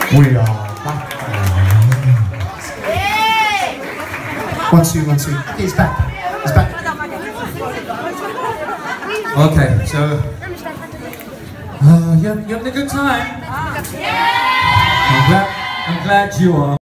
We are back. 1, 2, 1, 2. He's back. He's back. Okay, so you having a good time? I'm glad you are.